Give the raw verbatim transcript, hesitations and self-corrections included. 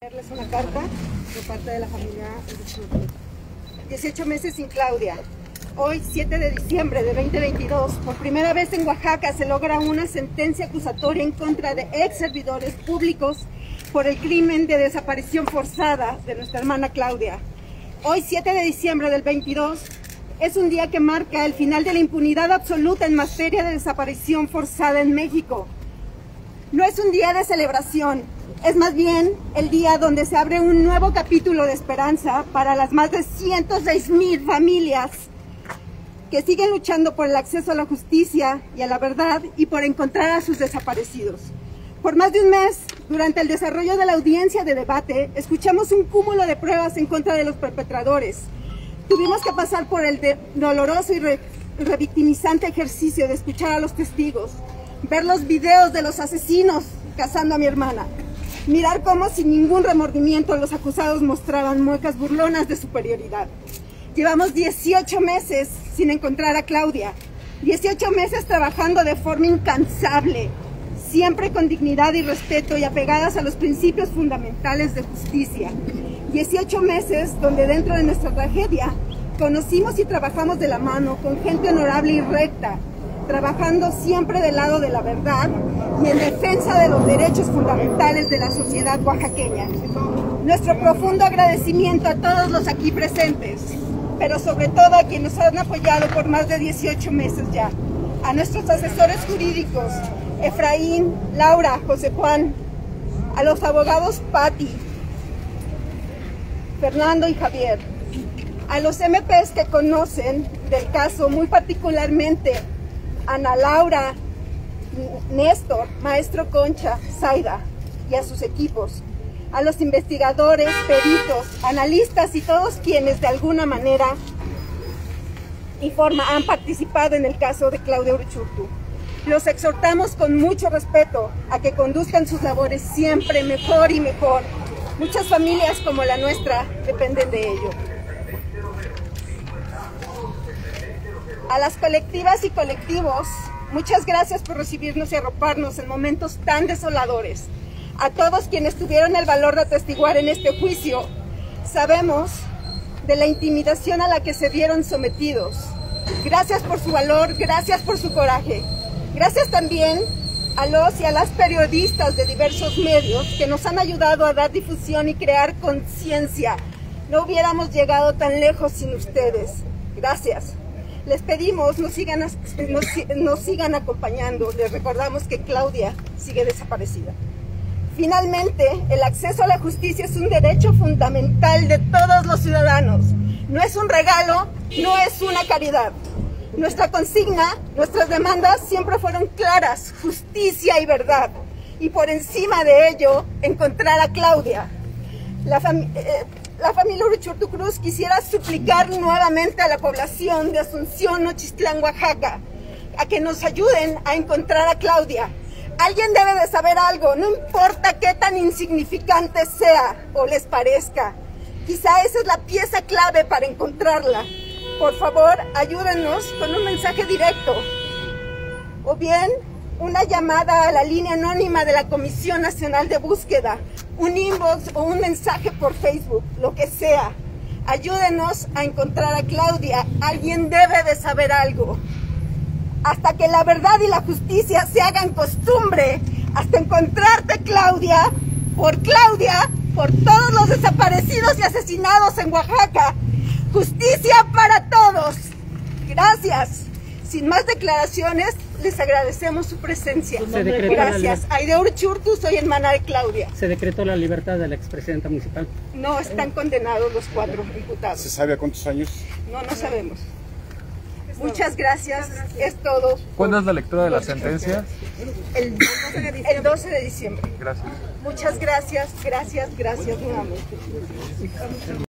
Leerles una carta de parte de la familia Uruchurtu. dieciocho meses sin Claudia. Hoy, siete de diciembre de veinte veintidós, por primera vez en Oaxaca se logra una sentencia acusatoria en contra de ex servidores públicos por el crimen de desaparición forzada de nuestra hermana Claudia. Hoy, siete de diciembre del veintidós, es un día que marca el final de la impunidad absoluta en materia de desaparición forzada en México. No es un día de celebración, es más bien el día donde se abre un nuevo capítulo de esperanza para las más de ciento seis mil familias que siguen luchando por el acceso a la justicia y a la verdad y por encontrar a sus desaparecidos. Por más de un mes, durante el desarrollo de la audiencia de debate, escuchamos un cúmulo de pruebas en contra de los perpetradores. Tuvimos que pasar por el de doloroso y re revictimizante ejercicio de escuchar a los testigos, ver los videos de los asesinos cazando a mi hermana, mirar cómo sin ningún remordimiento los acusados mostraban muecas burlonas de superioridad. Llevamos dieciocho meses sin encontrar a Claudia, dieciocho meses trabajando de forma incansable, siempre con dignidad y respeto y apegadas a los principios fundamentales de justicia. dieciocho meses donde dentro de nuestra tragedia conocimos y trabajamos de la mano con gente honorable y recta, trabajando siempre del lado de la verdad y en defensa de los derechos fundamentales de la sociedad oaxaqueña. Nuestro profundo agradecimiento a todos los aquí presentes, pero sobre todo a quienes nos han apoyado por más de dieciocho meses ya. A nuestros asesores jurídicos, Efraín, Laura, José Juan, a los abogados Patti, Fernando y Javier, a los M Ps que conocen del caso, muy particularmente Ana Laura, Néstor, Maestro Concha, Zaida y a sus equipos, a los investigadores, peritos, analistas y todos quienes de alguna manera y forma han participado en el caso de Claudia Uruchurtu. Los exhortamos con mucho respeto a que conduzcan sus labores siempre mejor y mejor. Muchas familias como la nuestra dependen de ello. A las colectivas y colectivos, muchas gracias por recibirnos y arroparnos en momentos tan desoladores. A todos quienes tuvieron el valor de atestiguar en este juicio, sabemos de la intimidación a la que se vieron sometidos. Gracias por su valor, gracias por su coraje. Gracias también a los y a las periodistas de diversos medios que nos han ayudado a dar difusión y crear conciencia. No hubiéramos llegado tan lejos sin ustedes. Gracias. Les pedimos nos sigan, nos, nos sigan acompañando. Les recordamos que Claudia sigue desaparecida. Finalmente, el acceso a la justicia es un derecho fundamental de todos los ciudadanos. No es un regalo, no es una caridad. Nuestra consigna, nuestras demandas siempre fueron claras, justicia y verdad. Y por encima de ello, encontrar a Claudia. La, fam eh, la familia Uruchurtu Cruz quisiera suplicar nuevamente a la población de Asunción, Nochistlán, Oaxaca, a que nos ayuden a encontrar a Claudia. Alguien debe de saber algo, no importa qué tan insignificante sea o les parezca. Quizá esa es la pieza clave para encontrarla. Por favor, ayúdenos con un mensaje directo o bien una llamada a la línea anónima de la Comisión Nacional de Búsqueda, un inbox o un mensaje por Facebook, lo que sea. Ayúdenos a encontrar a Claudia. Alguien debe de saber algo. Hasta que la verdad y la justicia se hagan costumbre, hasta encontrarte, Claudia, por Claudia, por todos los desaparecidos y asesinados en Oaxaca. Justicia para todos. Gracias. Sin más declaraciones, les agradecemos su presencia. Gracias. Aide Uruchurtu, soy hermana de Claudia. ¿Se decretó la libertad de la expresidenta municipal? No, están condenados los cuatro imputados. ¿Se sabe a cuántos años? No, no sabemos. Muchas gracias, es todo. ¿Cuándo es la lectura de la sentencia? El, el doce de diciembre. Gracias. Muchas gracias, gracias, gracias nuevamente.